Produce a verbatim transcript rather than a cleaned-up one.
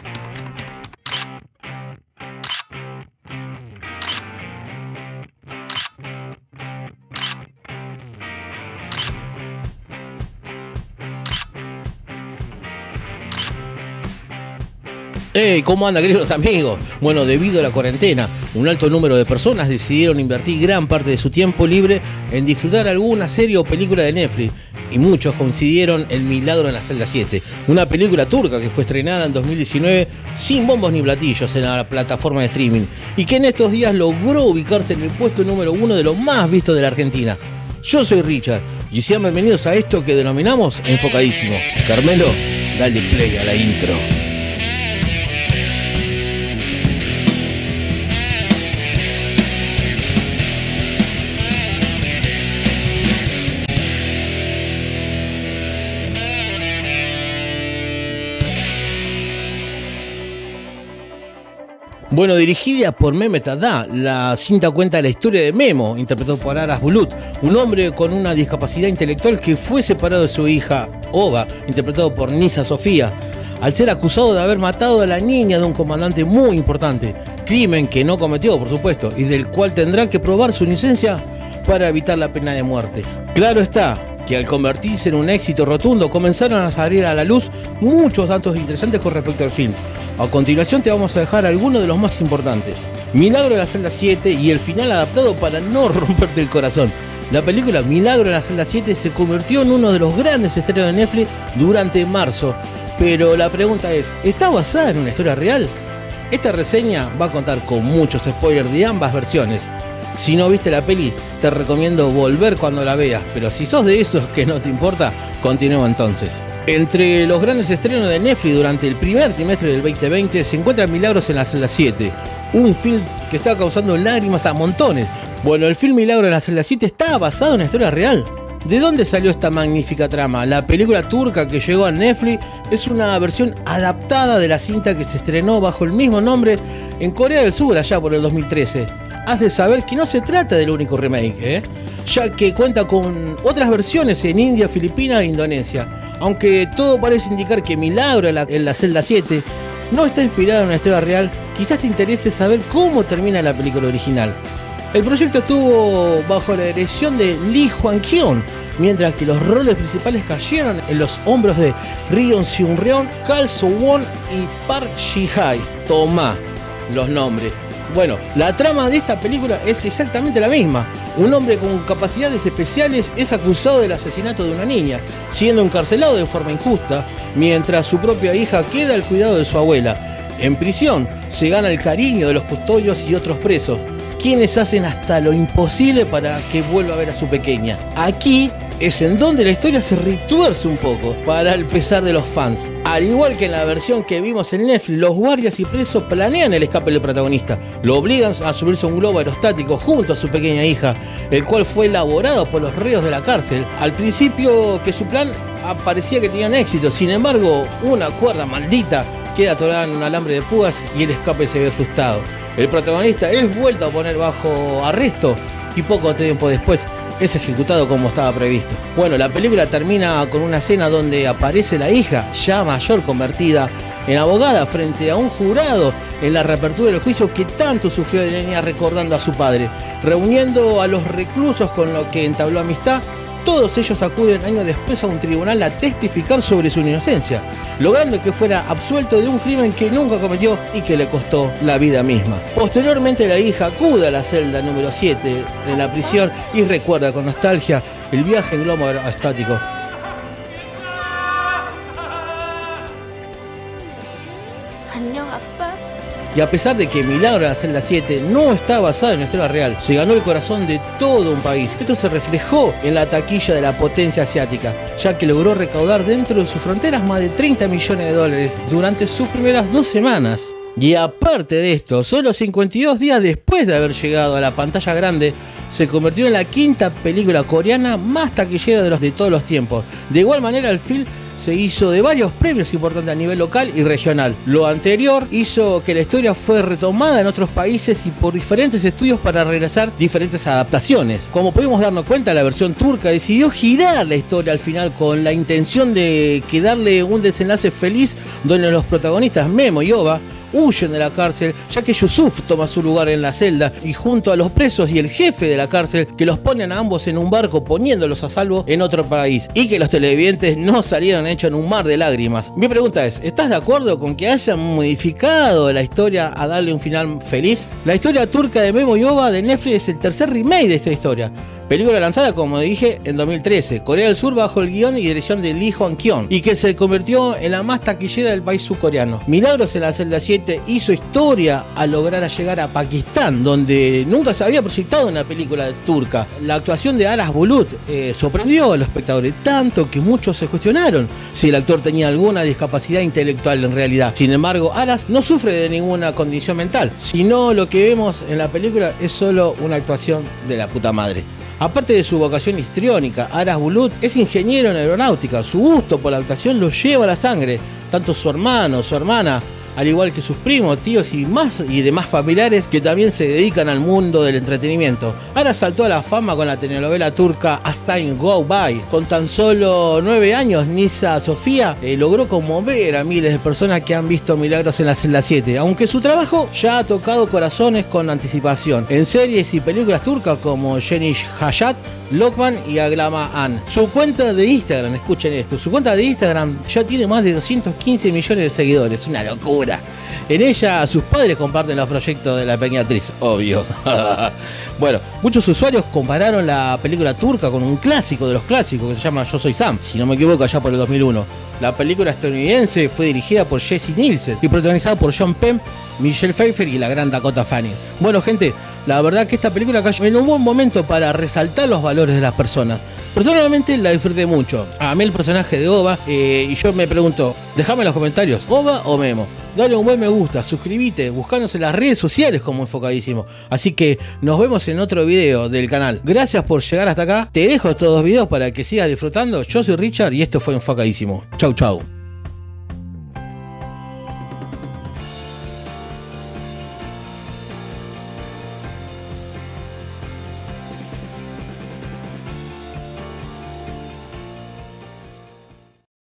Hey, ¿cómo anda, queridos amigos? Bueno, debido a la cuarentena, un alto número de personas decidieron invertir gran parte de su tiempo libre en disfrutar alguna serie o película de Netflix, y muchos coincidieron en Milagro en la celda siete, una película turca que fue estrenada en dos mil diecinueve sin bombos ni platillos en la plataforma de streaming, y que en estos días logró ubicarse en el puesto número uno de los más vistos de la Argentina. Yo soy Richard, y sean bienvenidos a esto que denominamos Enfocadísimo. Carmelo, dale play a la intro. Bueno, dirigida por Mehmet Ada, la cinta cuenta la historia de Memo, interpretado por Aras Bulut, un hombre con una discapacidad intelectual que fue separado de su hija, Ova, interpretado por Nisa Sofía, al ser acusado de haber matado a la niña de un comandante muy importante, crimen que no cometió, por supuesto, y del cual tendrá que probar su inocencia para evitar la pena de muerte. Claro está que al convertirse en un éxito rotundo comenzaron a salir a la luz muchos datos interesantes con respecto al film. A continuación te vamos a dejar algunos de los más importantes. Milagro en la celda siete y el final adaptado para no romperte el corazón. La película Milagro en la celda siete se convirtió en uno de los grandes estrenos de Netflix durante marzo. Pero la pregunta es, ¿está basada en una historia real? Esta reseña va a contar con muchos spoilers de ambas versiones. Si no viste la peli, te recomiendo volver cuando la veas, pero si sos de esos que no te importa, continúa entonces. Entre los grandes estrenos de Netflix durante el primer trimestre del veinte veinte se encuentra Milagros en la celda siete, un film que está causando lágrimas a montones. Bueno, el film Milagro en la celda siete está basado en una historia real. ¿De dónde salió esta magnífica trama? La película turca que llegó a Netflix es una versión adaptada de la cinta que se estrenó bajo el mismo nombre en Corea del Sur allá por el dos mil trece. Has de saber que no se trata del único remake, ¿eh? ya que cuenta con otras versiones en India, Filipinas e Indonesia. Aunque todo parece indicar que Milagro en la, en la celda siete no está inspirada en una historia real, quizás te interese saber cómo termina la película original. El proyecto estuvo bajo la dirección de Lee Hwan-kyung, mientras que los roles principales cayeron en los hombros de Ryon Seung-ryong, Kal So-won y Park Ji-hae. Tomá los nombres. Bueno, la trama de esta película es exactamente la misma. Un hombre con capacidades especiales es acusado del asesinato de una niña, siendo encarcelado de forma injusta, mientras su propia hija queda al cuidado de su abuela. En prisión se gana el cariño de los custodios y otros presos, quienes hacen hasta lo imposible para que vuelva a ver a su pequeña. Aquí es en donde la historia se retuerce un poco, para el pesar de los fans. Al igual que en la versión que vimos en Netflix, los guardias y presos planean el escape del protagonista. Lo obligan a subirse a un globo aerostático junto a su pequeña hija, el cual fue elaborado por los reos de la cárcel. Al principio que su plan parecía que tenían éxito, sin embargo, una cuerda maldita queda atorada en un alambre de púas y el escape se ve frustrado. El protagonista es vuelto a poner bajo arresto y poco tiempo después es ejecutado como estaba previsto. Bueno, la película termina con una escena donde aparece la hija, ya mayor, convertida en abogada frente a un jurado en la reapertura del juicio que tanto sufrió de niña, recordando a su padre, reuniendo a los reclusos con los que entabló amistad. Todos ellos acuden años después a un tribunal a testificar sobre su inocencia, logrando que fuera absuelto de un crimen que nunca cometió y que le costó la vida misma. Posteriormente la hija acude a la celda número siete de la prisión y recuerda con nostalgia el viaje en globo aerostático. Y a pesar de que Milagro en la celda siete no está basado en una historia real, se ganó el corazón de todo un país. Esto se reflejó en la taquilla de la potencia asiática, ya que logró recaudar dentro de sus fronteras más de treinta millones de dólares durante sus primeras dos semanas. Y aparte de esto, solo cincuenta y dos días después de haber llegado a la pantalla grande, se convirtió en la quinta película coreana más taquillera de, los, de todos los tiempos. De igual manera, el film se hizo de varios premios importantes a nivel local y regional. Lo anterior hizo que la historia fue retomada en otros países y por diferentes estudios para realizar diferentes adaptaciones. Como pudimos darnos cuenta, la versión turca decidió girar la historia al final con la intención de que darle un desenlace feliz donde los protagonistas Memo y Ova huyen de la cárcel, ya que Yusuf toma su lugar en la celda y junto a los presos y el jefe de la cárcel que los ponen a ambos en un barco poniéndolos a salvo en otro país y que los televidentes no salieron hechos en un mar de lágrimas. Mi pregunta es, ¿estás de acuerdo con que hayan modificado la historia a darle un final feliz? La historia turca de Memo y Ova de Netflix es el tercer remake de esta historia. Película lanzada, como dije, en dos mil trece, Corea del Sur bajo el guión y dirección de Lee Hwan-kyung, y que se convirtió en la más taquillera del país surcoreano. Milagros en la celda siete hizo historia al lograr llegar a Pakistán, donde nunca se había proyectado una película turca. La actuación de Aras Bulut eh, sorprendió a los espectadores, tanto que muchos se cuestionaron si el actor tenía alguna discapacidad intelectual en realidad. Sin embargo, Aras no sufre de ninguna condición mental, sino lo que vemos en la película es solo una actuación de la puta madre. Aparte de su vocación histriónica, Aras Bulut es ingeniero en aeronáutica. Su gusto por la actuación lo lleva a la sangre. Tanto su hermano, su hermana, al igual que sus primos, tíos y más y demás familiares que también se dedican al mundo del entretenimiento. Aras saltó a la fama con la telenovela turca As Time Go By. Con tan solo nueve años, Nisa Sofía eh, logró conmover a miles de personas que han visto Milagros en la celda siete, aunque su trabajo ya ha tocado corazones con anticipación en series y películas turcas como Geniş Hayat, Lokman y Aglama An. Su cuenta de Instagram, escuchen esto, su cuenta de Instagram ya tiene más de doscientos quince millones de seguidores, una locura. En ella sus padres comparten los proyectos de la pequeña actriz, obvio. Bueno, muchos usuarios compararon la película turca con un clásico de los clásicos que se llama Yo Soy Sam, si no me equivoco, allá por el dos mil uno. La película estadounidense fue dirigida por Jesse Nielsen y protagonizada por Sean Penn, Michelle Pfeiffer y la gran Dakota Fanning. Bueno, gente, la verdad que esta película cayó en un buen momento para resaltar los valores de las personas. Personalmente la disfruté mucho. A mí el personaje de Ova, eh, y yo me pregunto, dejame en los comentarios, ¿Ova o Memo? Dale un buen me gusta, suscríbete, buscanos en las redes sociales como Enfocadísimo. Así que nos vemos en otro video del canal. Gracias por llegar hasta acá. Te dejo estos dos videos para que sigas disfrutando. Yo soy Richard y esto fue Enfocadísimo. Chau, chau.